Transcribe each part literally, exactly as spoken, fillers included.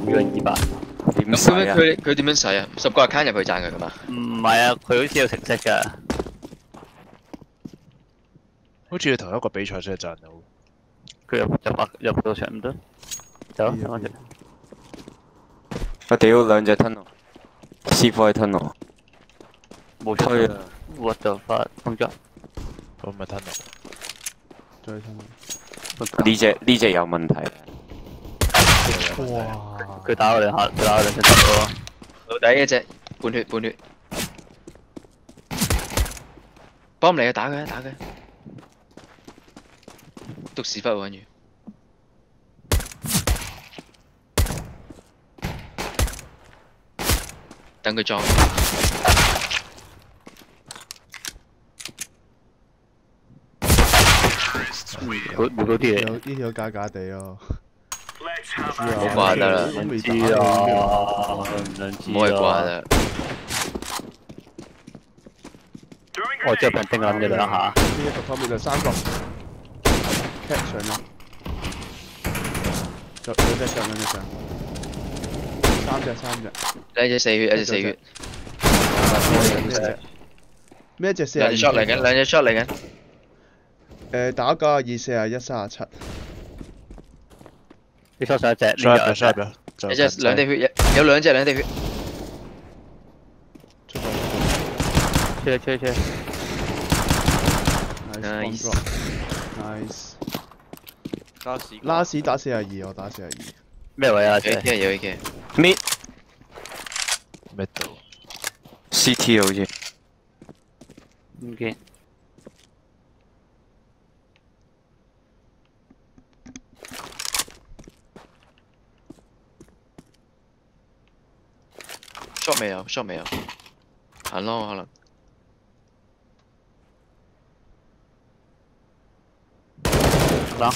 樣二百。 點使啊？佢佢點樣使啊？十個 account 入去賺佢噶嘛？ 唔係啊，佢好似有程式㗎。 好似要同一個比賽先賺到。 佢入入入到場唔得，走啊！上翻場。 我屌兩隻吞我 ，C 科吞我， 冇推啊！ 我就發工作。 咁咪吞我， 再吞我。呢隻呢隻有問題。 哇！ 佢打我兩下，佢打我兩下得咯。 老底一隻半血半血，幫嚟啊！打佢啊！打佢！篤屎忽喎跟住。等佢裝。 冇冇嗰啲嘢。 有呢條假假地哦。 冇掛得啦， 唔知啊，唔想知啊。 冇係掛啦。 我之後俾人叮撚咗兩下。 呢一個方面就三個 ，cat 上咗，有兩隻上兩隻上，三隻三隻。 兩隻四血，一隻四血。 咩隻四兩隻 shot 嚟緊，兩隻 shot 嚟緊。 誒打九廿二、四廿一、三廿七。 你收上一隻，呢 ，shot 嘅 shot 嘅， 一隻兩滴血，有兩隻兩滴血。 出車車車。 Nice nice。 加士。 拉屎打四廿二，我打四廿二。 咩位啊？ 有 A K 有 A K。 Mid。 咩度 C T 好似。 唔見。 shot 未有 ，shot 未有，行咯可能。 打。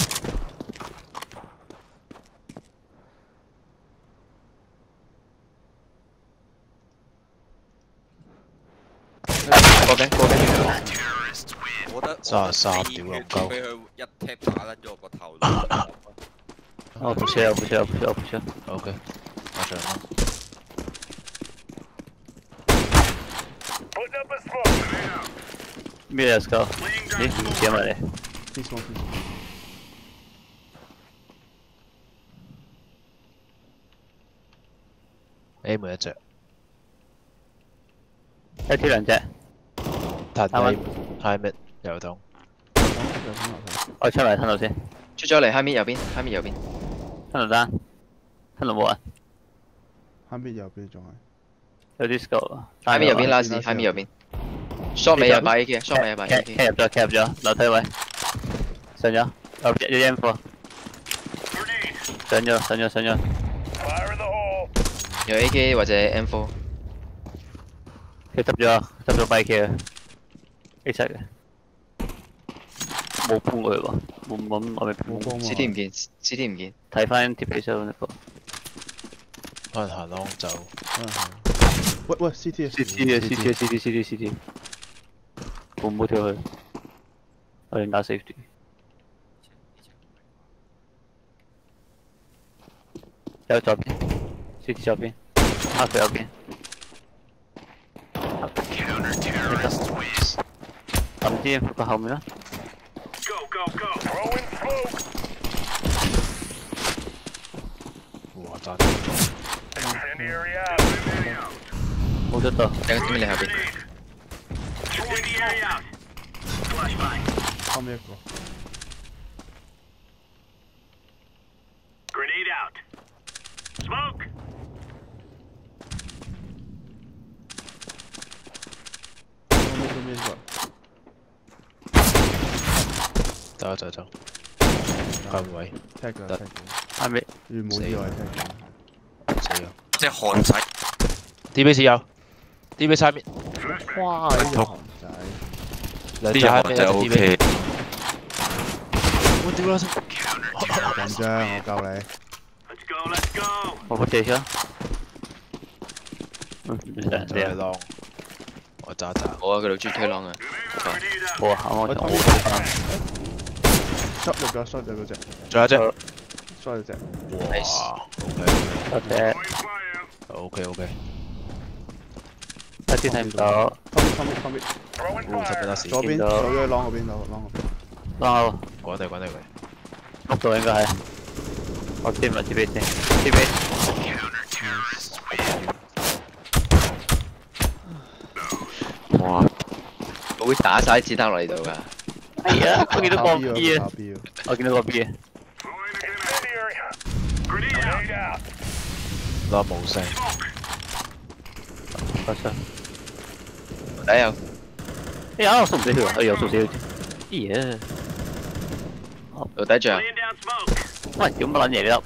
過緊過緊。 我覺得三十三屌戇鳩。 俾佢一 tap 打甩咗我個頭。 我唔車，我唔車，我唔車，我唔車。 OK，馬上啦。 咩 let's go？ 咦？唔見埋你。 This one, this one. A 每一隻。 一挑兩隻。 彈 A high mid 有洞。 我出嚟吞到先。 出咗嚟 high mid 右邊 ，high mid 右邊。 吞到單，吞到冇人。 下邊右邊仲係。 有啲 scope。 high mid 右邊 last，high mid 右邊。shot 尾又擺 A K，shot 尾又擺 A K。 入咗，入咗，樓梯位。上咗，有有 M 貨。上咗，上咗，上咗。 有 A K 或者 M 四。 佢執咗，執咗 B K 啊 ，A 七嘅。冇搬過去喎，冇冇我未搬。 冇幫喎。 C T 唔見 ，C T 唔見。 睇翻貼起身嗰個。 可能行廊走。 喂喂 ，C T 啊 ，C T 啊 ，C T 啊 ，C T，C T，C T。我唔好跳去，我哋打 safety。有左邊 ，C T 左邊，黑佢右邊。撳啲個後面啦。 哇！揸冇出到。 等緊你後邊。 後面一個。 Grenade out. Smoke. 後面後面一個。 走走走。近位。 踢㗎，踢㗎。 係咪？ 如冇意外踢。 死咗。 即係韓仔。 D B C 有 ，D B C 面。 哇！呢隻韓仔。 兩隻 high mid 就 OK。 我屌啦！ 緊張，我救你。 Let's go. Let's go. 我部車車。嗯， 就係浪。我揸揸。 我啊，佢度中意推浪啊。 冇啊，我我冇推翻。 shot 入咗 shot 入咗隻。 仲有一隻。 shot 咗隻。 哇！ 多謝。 OK OK， 一啲睇唔到， 後面後面後面， 哦，十幾得時， 左邊見到走咗去啷嗰邊，啷啷嗰邊。 撈滾地滾地佢， 碌到應該係。我貼埋 T B 先 ，T B。 哇！ 我會打晒子彈落嚟度㗎。 係啊，我見到個 B 啊， 打 B 啊， 我見到個 B 啊。 攞冇聲， 得得。 底有。 哎呀，我送唔死佢啊！哎呀，送死佢。咦呀！ 到底仲有。 喂，屌乜撚嘢你粒？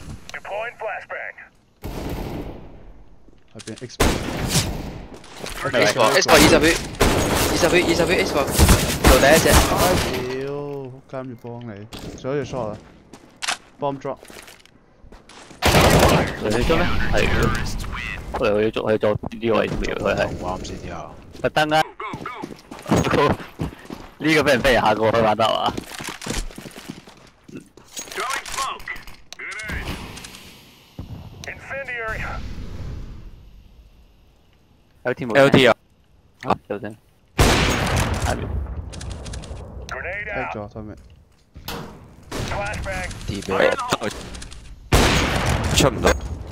後邊 X。 X 波 X 波二十秒，二十秒二十秒 X 波，到第一隻。 屌，監住幫你，仲有一隻 shot 啊 ，bomb drop。 嚟去捉咩？係。我哋去捉去做呢個位置佢係。 啱先之後， 特登啊！呢個俾人飛下過去玩得啊！有天冇 L T 啊！ 啊，有聲。下面。 踢咗對面。 T B 出唔到。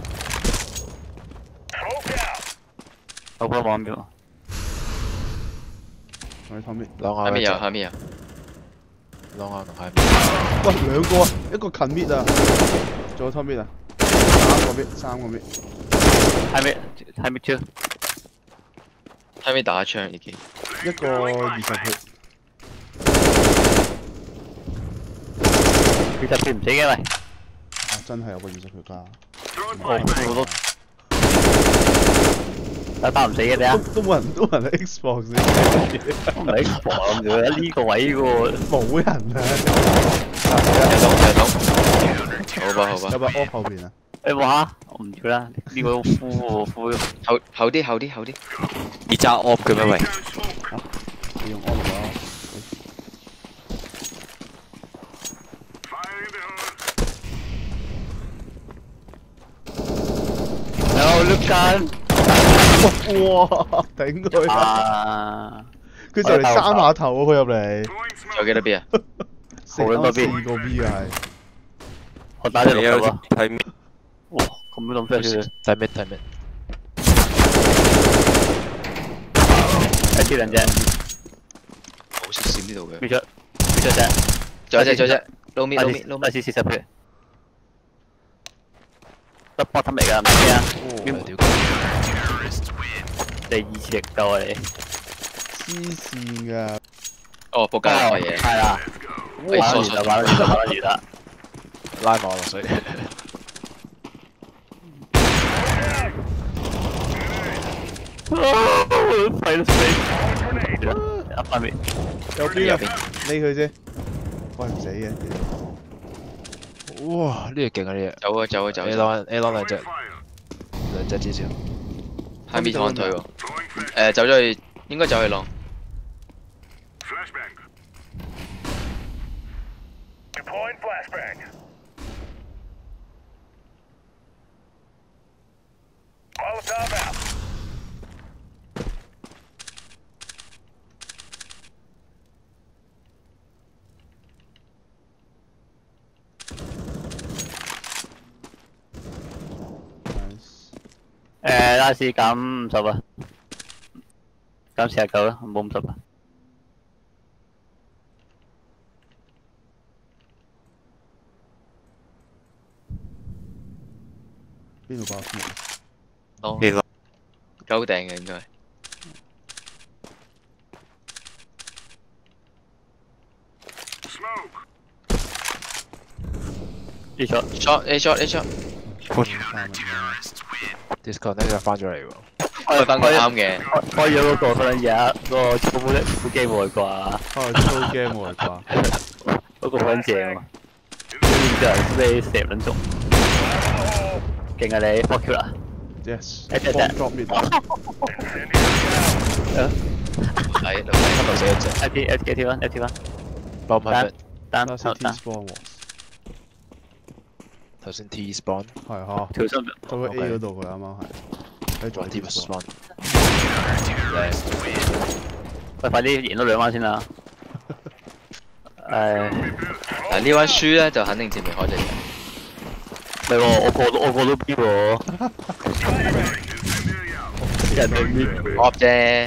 我幫網邊。 我喺後面。 兩下下面有下面有。 兩下同係喂，兩個啊，一個近 mid 啊，仲有 top mid 啊，三個 mid，三個 mid。 係咪係咪超？ 下面打槍已經。 一個二十血。 二十血唔死嘅喂。 啊，真係有個二十血㗎。 我我都。打打唔死嘅你啊！ 都冇人都冇人喺 Xbox 先。 唔係 Xbox 咁樣，呢個位喎冇人啊！ 有洞有洞。好吧好吧。 有把 off 後邊啊！ 你望下，我唔要啦，呢個敷喎敷。 後後啲後啲後啲。 你揸 off 嘅咩喂？ 你用 off 啦。 有 look 緊。 哇！頂佢啊！佢就嚟三下頭喎，佢入嚟。 仲有幾多 B 啊？ 四個 B 啊係。 我打咗六個啊！ 睇面。 哇，咁都咁飛嘅。 睇咩睇咩？ 一啲兩隻。 好少閃呢度嘅。 滅咗，滅咗隻。 仲有隻仲有隻。撈面撈面撈面。 開始四十血。得 bottom 嚟㗎，唔知啊。 屌！ 第二次力鬥啊你。 黐線㗎！ 哦，仆街啦我嘢。 係啦。玩得完啦，玩得完啦，玩得完啦。 拉網落水。 廢到死。一塊面。 有邊啊？匿佢先。喂唔死嘅。 哇！呢隻勁啊呢隻。 走啊走啊走。 A 攞 A 攞兩隻，兩隻至少。 下面躺退喎。誒走咗去，應該走去浪。 誒，拉屎減五十啊，減四十九啦，冇五十啊。 邊度爆先？ 哦。 你攞。 鳩頂嘅應該。 A shot shot A shot A shot。 Disconnect 就翻咗嚟喎。 開翻個啱嘅。 開咗嗰個嗰兩嘢，嗰個超冇得副機冇嚟啩？ 開超 game 冇嚟啩？ 嗰個好撚正喎，然之後俾射撚中，勁啊你 fuck you 啦 ！Yes， 一隻隻 drop mid 係， 分到死一隻。 F T F T F T one F T one， bomb 係單單單單 T spawn was。 頭先 T spawn 係呵， 跳心到個 A 嗰度佢啱啱係，喺左 T T spawn。 喂，快啲贏多兩彎先啦！誒， 嗱呢彎輸咧就肯定前面開隻嘢。 唔係喎，我過到我過到 B 喎。人哋 mid 惡啫。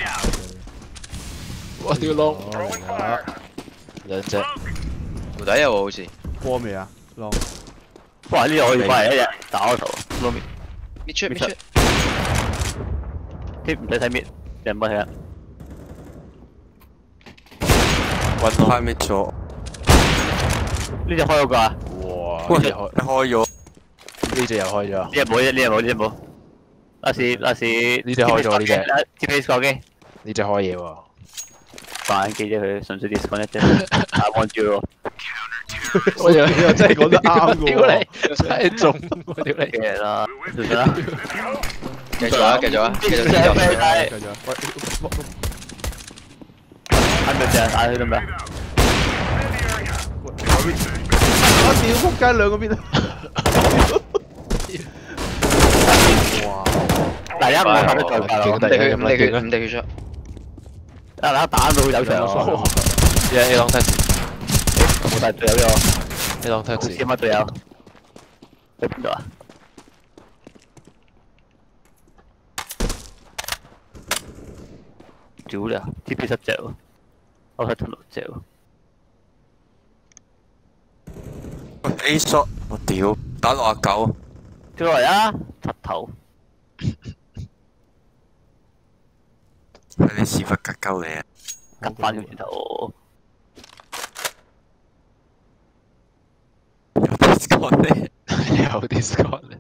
我屌窿， 啊， 兩隻。 無底有喎好似。 過未啊？浪哇！呢個可以翻嚟一日打我頭，攞面搣出搣出。 啲唔使睇面，你唔好睇啊！ 揾開咩咗？ 呢隻開咗個啊？ 哇！ 喂， 呢隻開， 開咗。 呢隻又開咗。 呢隻冇，呢隻冇，呢隻冇。那時那時呢隻開咗呢隻。 接起手機。 呢隻開嘢喎。 扮機啫佢，純粹 disconnect 啫，打望住喎。 我又又真係講得啱嘅屌你，真係中喎！屌你。 嘅啦，算啦。 繼續啊繼續啊繼續繼續。 繼續。喂， 係咪成日打佢得唔得？ 我屌仆街兩個邊啊！哇！ 第一我拍得最快咯， 五滴血五滴血五滴血出。 啊嗱打到佢有場喎。 一 A long taxi， 冇帶隊友咗。 A long 好 taxi。 似乜隊友？去邊度啊？屌你啊 ！T P 十隻喎，我睇同六隻喎。 A shot，我屌，打六啊九。 跳落嚟啊！柒頭。 你屎忽格鳩你啊！ 夾翻個轉頭。 有 Discord 咧， 有 Discord 咧。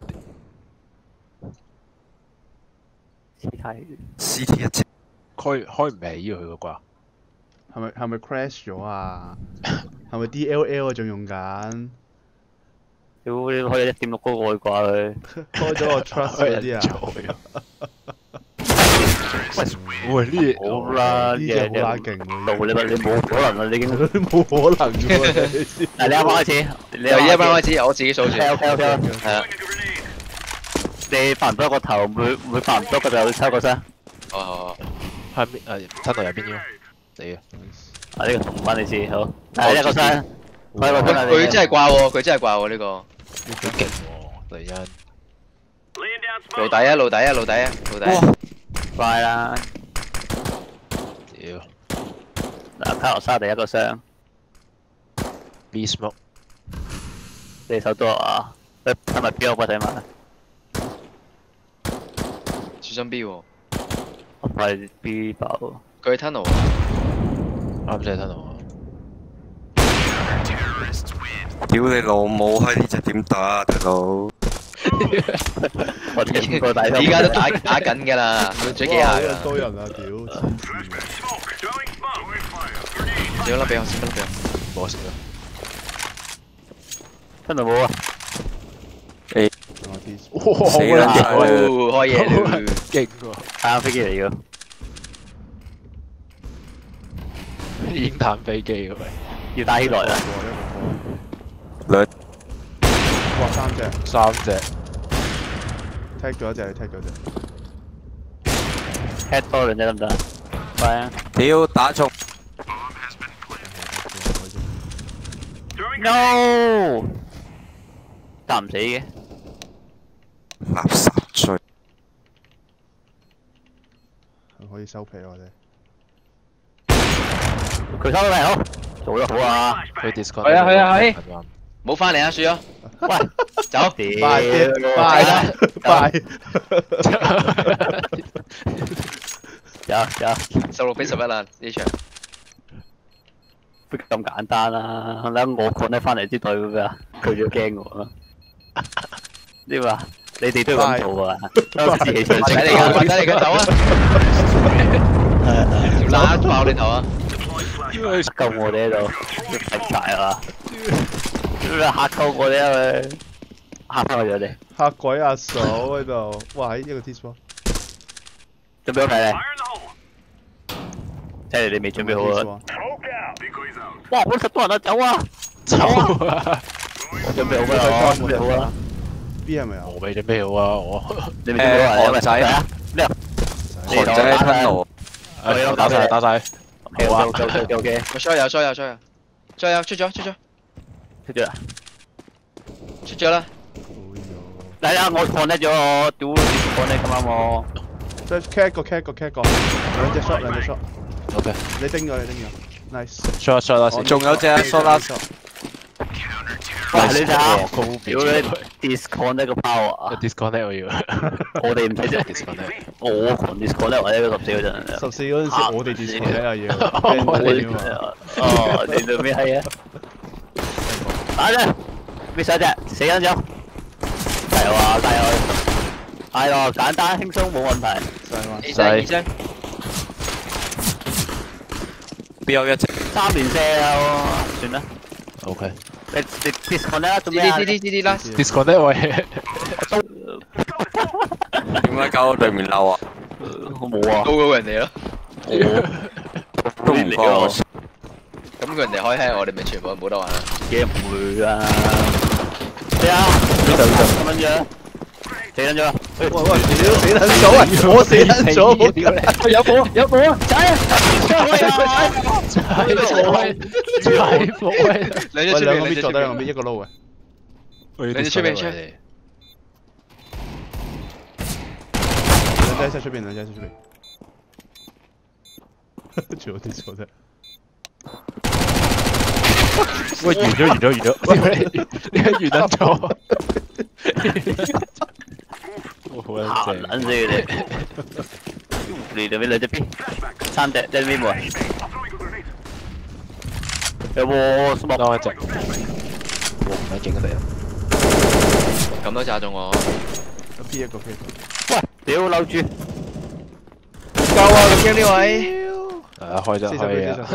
黐太。 C T 一隻。 開開唔起佢嗰個。 係咪係咪 crash 咗啊？係咪 D L L 啊？仲用緊？ 屌你開咗一點六嗰個去掛佢。 開咗個 trust 嗰啲啊？ 喂，呢嘢好啦， 呢隻好拉勁喎！ 道你咪你冇可能啊！你已經冇可能嘅喎！ 嗱，你啱啱開始，你由一班開始，我自己數住。 OK OK OK， 係啊。 你發唔到個頭，每每發唔到個就抽個聲。 好好好。 係邊？誒，吞落入邊要？死嘅。 啊，呢個同翻你先好。係一個聲，開個聲。 佢真係掛喎，佢真係掛喎呢個。 好勁喎！突然間。 露底啊！露底啊！露底啊！露底。 快啦！ 屌。 嗱，卡羅莎第一個聲。 B smoke。 你手多啊？你睇埋邊個睇埋？ 小心 B 喎。 我快 B 爆。 佢 tunnel。 啱先 tunnel。 屌你老母，閪呢隻點打啊，大佬？ 我聽過大聲。 而家都打打緊㗎啦，要追幾下㗎。 多人啊！屌，黐線！ 少粒俾我，少粒俾我。 冇食啦。 真係冇啊！ 哇！ 死啦！ 哦，開嘢啦！ 勁喎！ 太空飛機嚟㗎。 煙彈飛機㗎喂。 要打起來啊！ 兩。 哇！三隻。 三隻。 踢咗一隻，踢咗一隻。 踢多兩隻得唔得？快啊！ 屌打中。 No！打唔死嘅。 垃圾追。 可以收皮我哋。 佢收得好，做得好啊！ 佢 Discord。 係啊係啊係。冇翻嚟啊，輸咗。 喂，走！ 快啲，快啦，快！ 有有， 十六比十一啦呢場。 不咁簡單啦！你我 connect 翻嚟支隊㗎嘛，佢要驚我啊！呢個你哋都要咁做啊！自己上睇你㗎，睇你㗎，走啊！條乸爆你頭啊！ 救我哋喺度，食晒啊！嚇鳩我哋啊！嚇翻我哋， 嚇鬼阿嫂喺度，哇！喺一個 T-spawn， 準備好未咧？睇嚟你未準備好啊！哇！好十多人啊，走啊！ 走啊！ 我準備好㗎啦，我準備好啦。 B 係咪啊？ 我未準備好啊，我你未準備好啊？ 韓仔啊， 咩啊？ 韓仔喺吞路， 誒打晒打晒， 好啊，OK OK OK， 我 short 有 short 有 short 有 short 有出咗出咗出咗啦。 出咗啦。 嚟啊！我 connect 咗我屌 connect 咁啱我。 再 cat 個 cat 個 cat 個，兩隻 shot 兩隻 shot。 OK， 你叮咗你叮咗 ，nice。 short short 啦先， 仲有隻 short 啦。 喂，你睇下，屌你 disconnect 個 power 啊 disconnect 我要， 我哋唔使啫 disconnect， 我狂 disconnect 或者十四嗰陣。 十四嗰陣時我哋 disconnect 啊要， 我哋哦，你做咩閪啊？打啫，咩手隻？死緊咗。加油啊！加油！係咯，簡單輕鬆冇問題。 二聲二聲， 邊有一隻？ 三連射啊！算啦。 OK， 你你 disconnect 啦，做咩啊 D D D D 啦 disconnect 我係， 點解搞到對面嬲啊？ 我冇啊， 高過人哋咯。 都唔關我事。 咁佢人哋開閪，我哋咪全部冇得玩啦。 嘅唔會啊！咩啊？呢度呢度咁樣樣，死緊咗！ 喂喂，屌死撚咗啊！我死撚咗， 有火有火啊！仔啊！ 踩火喂， 兩隻出邊， 喂兩個邊兩隻出邊， 坐低兩個邊，一個撈嘅， 兩隻出邊出。 兩隻喺出邊，兩隻喺出邊。全部 disco 啫。 喂完咗完咗完咗，喂你你完撚咗，好撚正， 撚死佢哋！你哋咩兩隻 B？三隻，隻 B 冇啊？有冇 smoke？ 多一隻，我唔係勁嘅敵人， 咁都炸中我。 一 P 一個 P 一個。 喂，屌扭住！ 夠啊！咁驚呢位。 誒開咗開啊！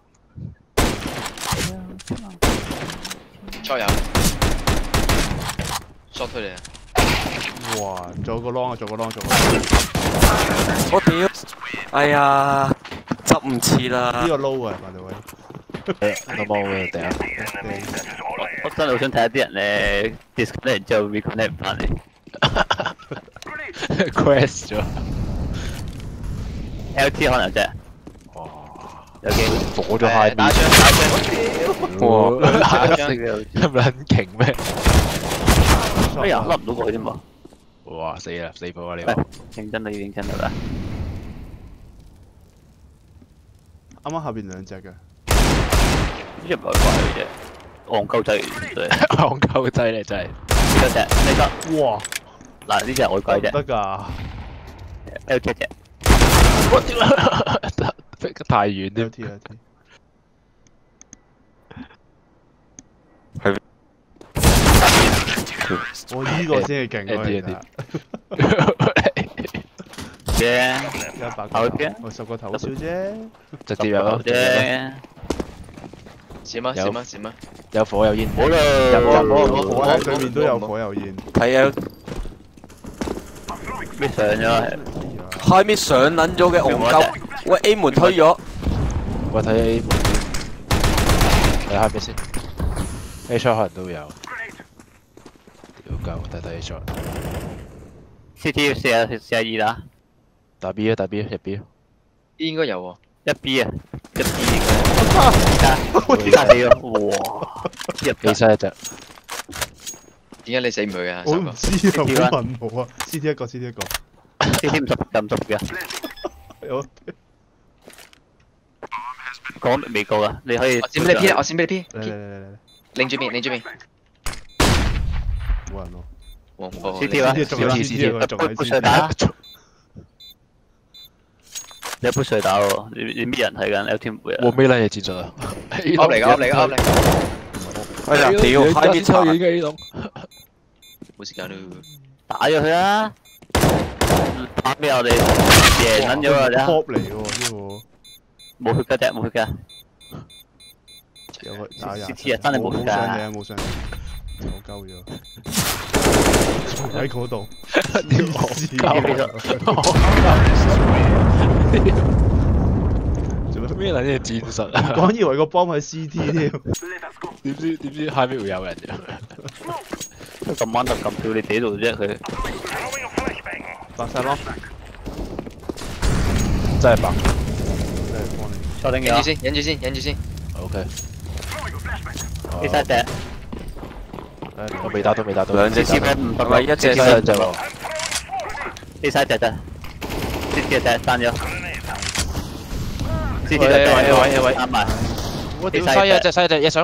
short 有 short 推你啊！ 哇！做個 long 啊，做個 long， 做個 long。 我屌！哎呀，執唔切啦！ 呢個 low 啊，by the way。 我冇嘅頂。 我真係好想睇下啲人咧 disconnect 然之後 reconnect 翻嚟。 crash 咗。 L T 可能有隻。 哇！ 有機會。 火咗 high 打槍打槍。 哇！ 打槍。 咁撚勁咩？ 哎呀，甩唔到過去添喎。 哇！死啦！死火啊你！ 認真啦，要認真啦。 啱啱下邊兩隻嘅。 呢隻唔係怪嘅啫，戇鳩仔嚟嘅。 戇鳩仔嚟真係。 呢隻呢隻。 哇！ 嗱呢隻係外鬼啫。 得㗎。 L T 隻。 我屌啦！太遠添。 L T L T。 係。 我呢個先係勁喎，其實。 啫。 一百好嘅。 我十個頭少啫。 直接有咯。 啫。 閃啊閃啊閃啊！ 有火有煙。 好啦。 有火火喺對面都有火有煙。 睇下咩上咗？ 開咩上撚咗嘅戇鳩？喂 A 門推咗。 我睇 A 門。睇下咩先 ？A shot 可能都有。屌夠，睇睇 A shot。 C T 四啊四啊二啦。 打 B 啊打 B 啊入 B 啊。 應該有喎。 一 B 啊，一 B 而家死咗，哇！入幾犀一隻。 點解你死唔去啊？ 我唔知啊，冇問我啊。C T 一個 ，C T 一個。 C T 五十就五十嘅。 我講未夠啊，你可以。 我閃俾你 P 啦，我閃俾你 P。 嚟嚟嚟嚟嚟。 擰住面，擰住面。 冇人咯。 黃波。 C T 啊 C T 仲 C T 啊，仲係 push C T 打。你 push 打喎，你你咩人睇緊 L T 唔會啊？ 我咩撚嘢戰術啊 ？up 嚟㗎 up 嚟㗎up 嚟。 哎呀屌，開咩叉？ 冇時間咯。 打咗佢啦！打咩我哋贏撚咗啊！你 pop 嚟嘅喎呢個。 冇血㗎啫，冇血㗎。 有個打人。 C T 啊，真係冇血㗎。 冇傷嘅，冇傷。走鳩咗。喺嗰度。 屌戇鳩。 做乜咩撚嘢戰術啊？ 講以為個幫係 C T 添， 點知點知下邊會有人嘅？ 咁啱就咁跳你地度啫佢。 白晒咯， 真係白。 真係幫你。 坐定咗。 忍住先，忍住先，忍住先。 OK。 呢三隻。 我未打到，未打到。 兩隻接嘅唔得啦， 唔係一隻兩先。 隻喎。 呢三隻啫。呢隻隻單咗。 喂喂喂喂， 啱埋。 我屌西啊！隻西隻嘢上。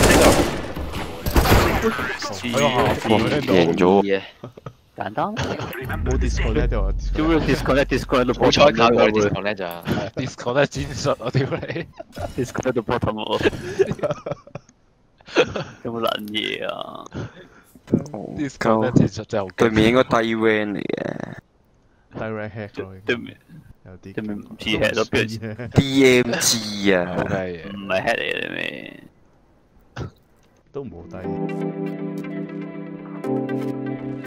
贏咗。 嘢， 簡單。 冇 disconnect 掉啊 disconnect disconnect 到好彩靠佢 disconnect 咋。 Discord 咧戰術，我屌你 disconnect 到 bottom 喎。有冇撚嘢啊 ！Discord 咧戰術真係好勁。 對面應該低 rank 嚟嘅。 direct hack 咯， 對面有啲對面唔似 head 咯，邊係 D M G 啊。 好嘅嘢。 唔係 head 嚟嘅咩？ 都唔好低。